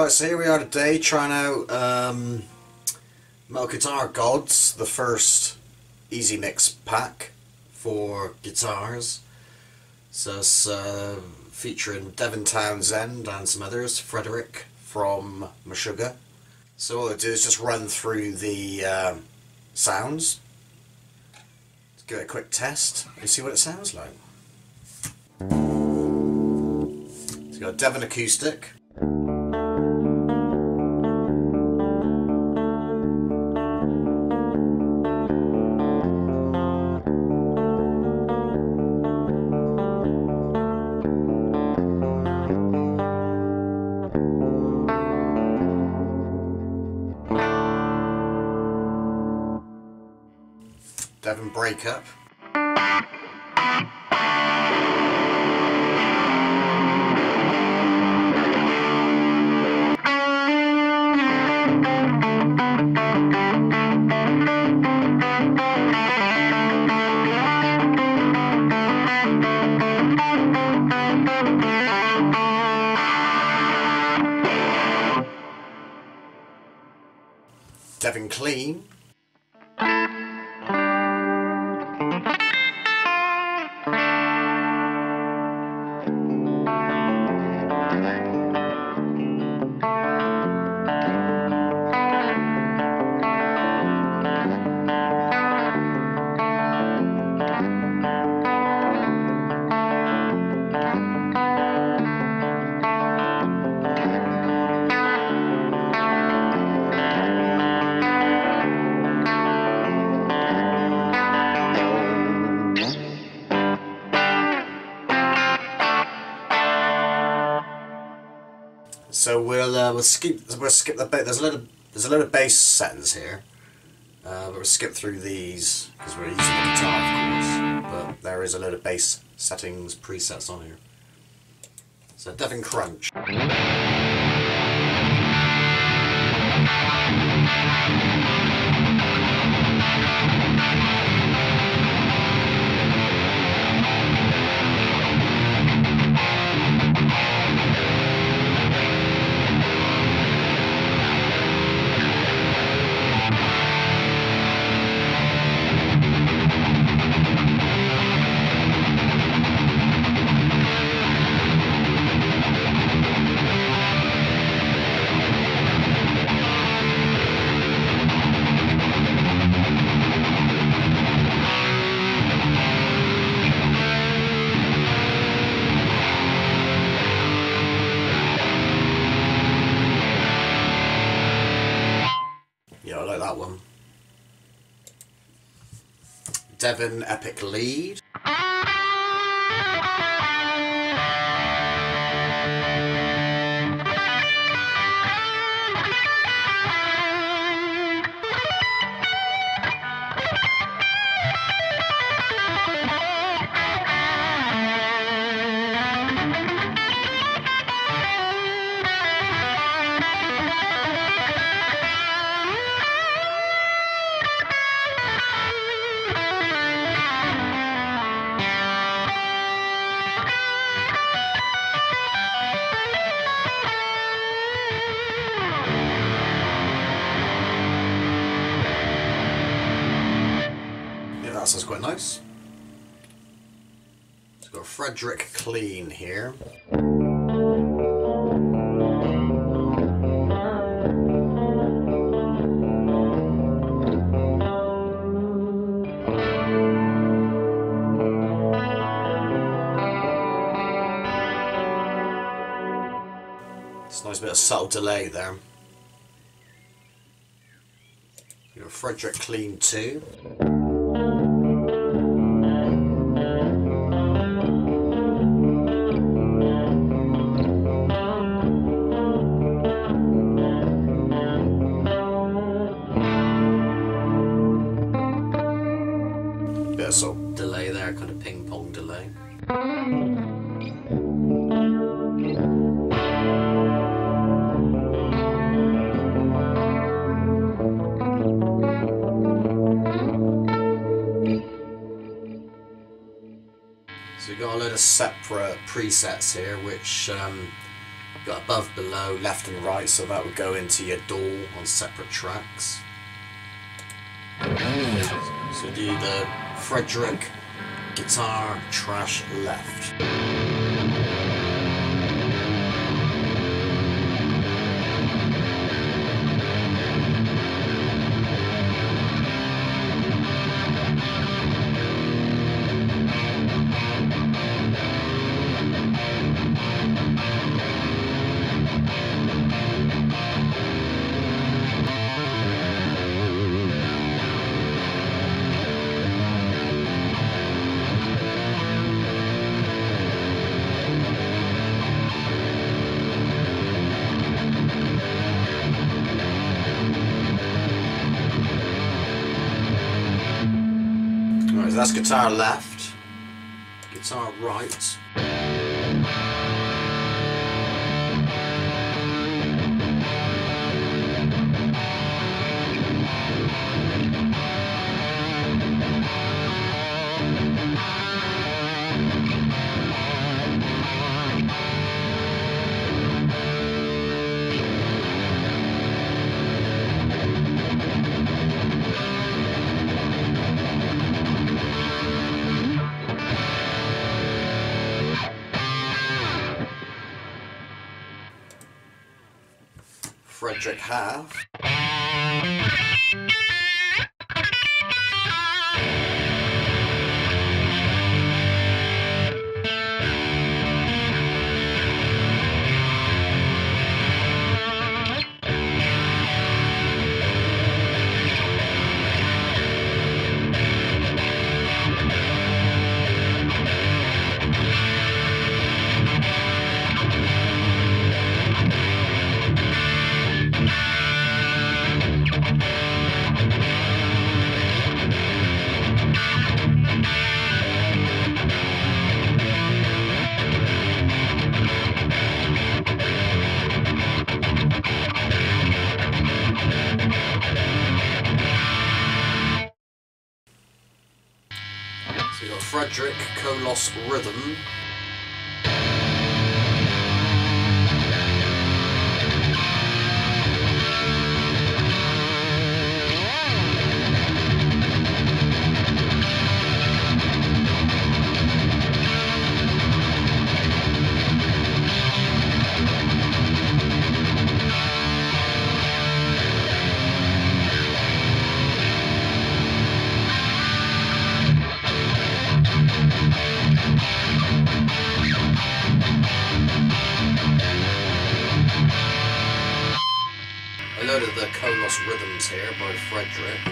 Right, so here we are today trying out Metal Guitar Gods, the first Easy Mix pack for guitars. So it's featuring Devin Townsend and some others, Fredrik from Misha. So all I do is just run through the sounds, let's give it a quick test and see what it sounds like. So we've got Devin Acoustic. Devin Breakup. Devin Clean. So we'll skip the bit. There's a lot of bass settings here, but we'll skip through these because we're using the guitar, of course. But there is a lot of bass settings presets on here. So Devin Crunch. Yeah, I like that one. Devin Epic Lead. That sounds quite nice. So we've got Fredrik Clean here. It's a nice bit of subtle delay there. We've got Fredrik Clean 2. Bit of sort of delay there, kind of ping pong delay. So we've got a load of separate presets here, which got above, below, left and right, so that would go into your DAW on separate tracks. So do the Fredrik guitar trash left. Right, so that's guitar left, guitar right. Fredrik half. So you've got Fredrik, Koloss, Rhythm. A load of the Koloss rhythms here by Fredrik.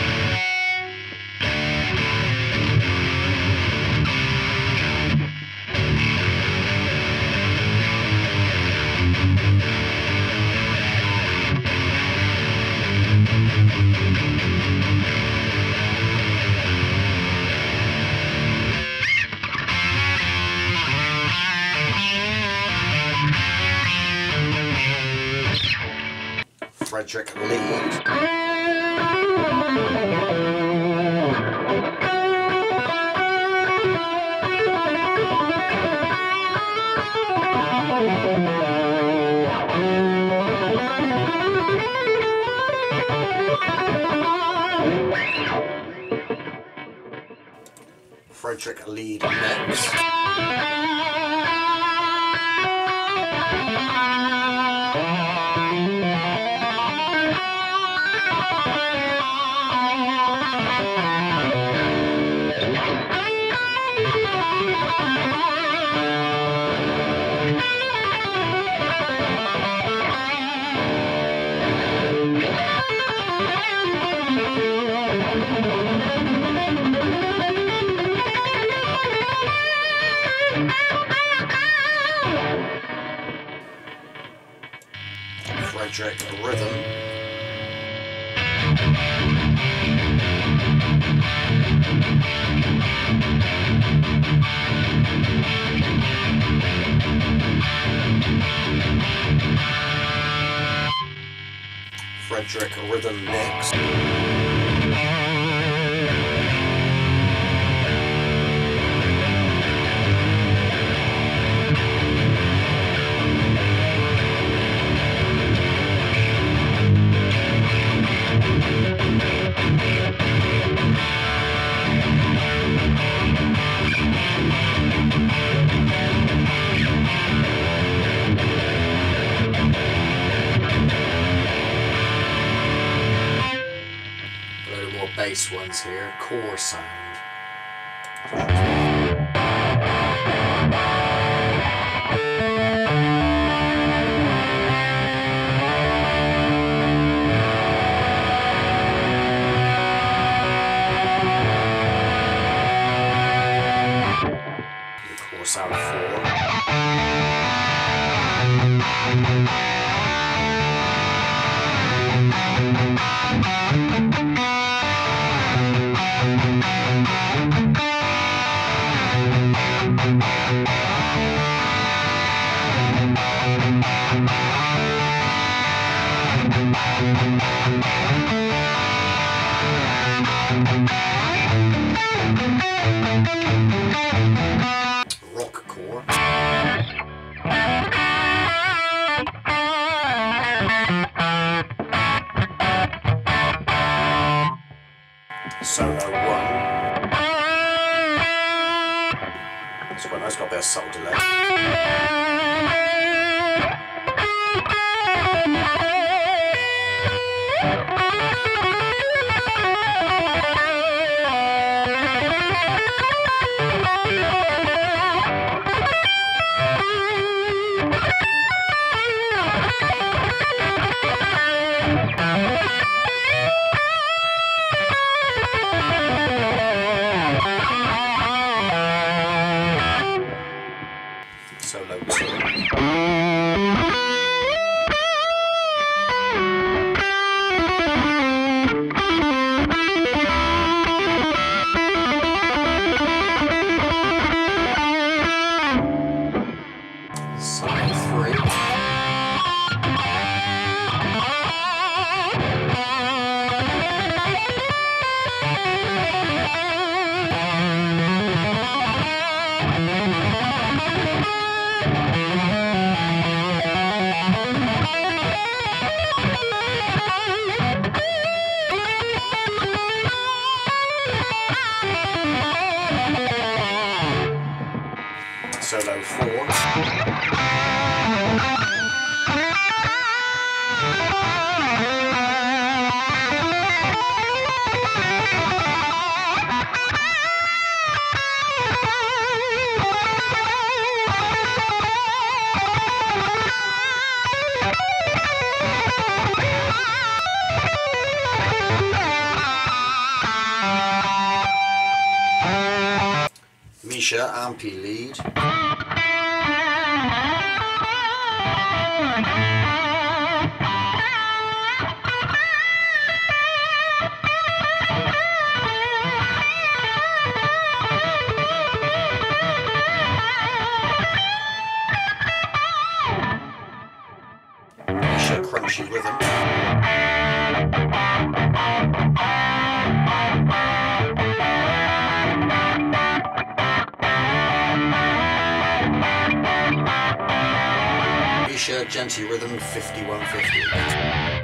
Fredrik lead. Fredrik lead next. Fredrik rhythm. Fredrik rhythm next. bass ones here, core sound. The core sound 4. Rock core. Solo 1. It's quite nice, got a bit of subtle delay. Solo 2. Solo 3. Solo 4. Misha, Ampy lead. Misha, crunchy rhythm. Misha, Djenty rhythm, 5150.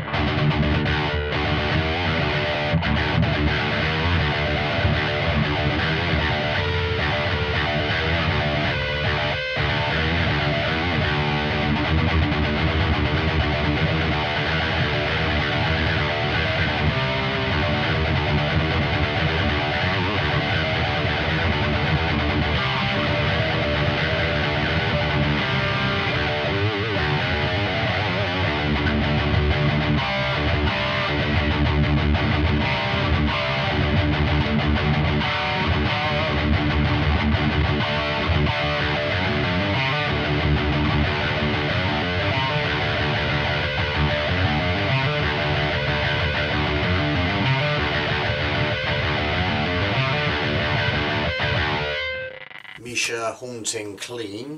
Misha, haunting clean.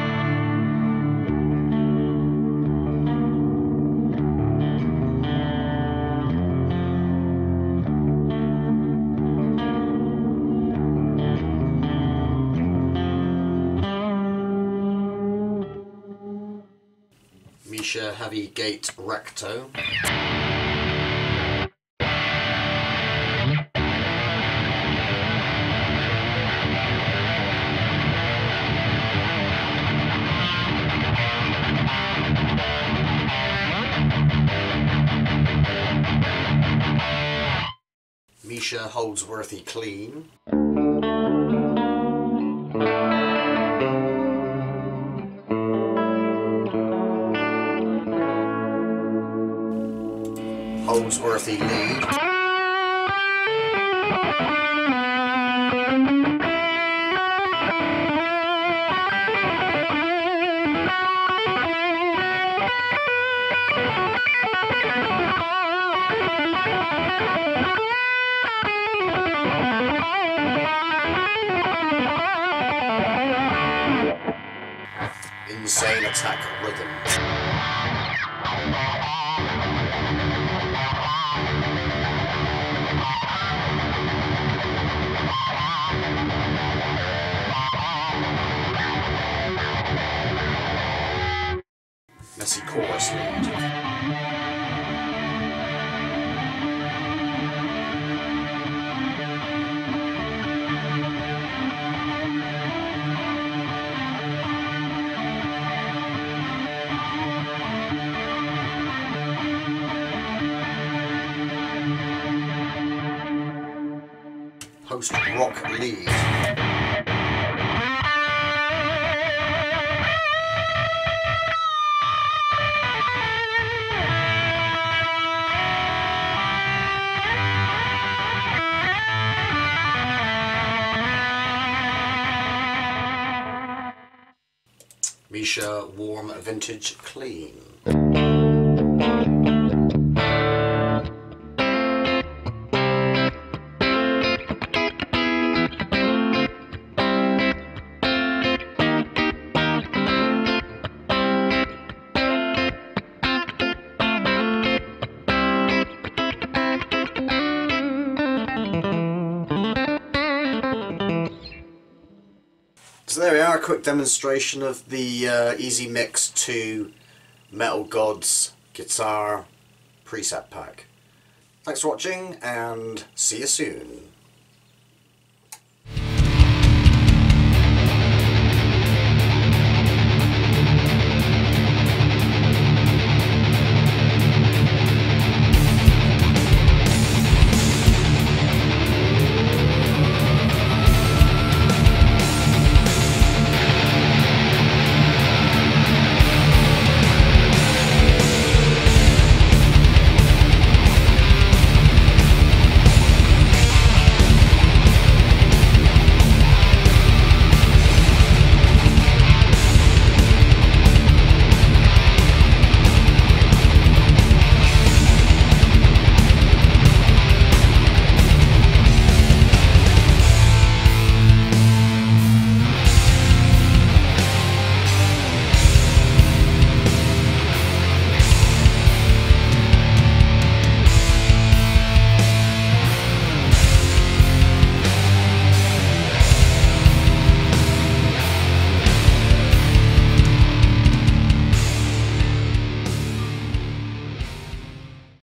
Misha, heavy gate recto. Misha Holdsworthy Clean. Holdsworthy lead. Insane attack rhythm. Messy chorus lead. Post rock lead. Misha warm vintage clean. So there we are, a quick demonstration of the Easy Mix 2 Metal Gods guitar preset pack. Thanks for watching and see you soon.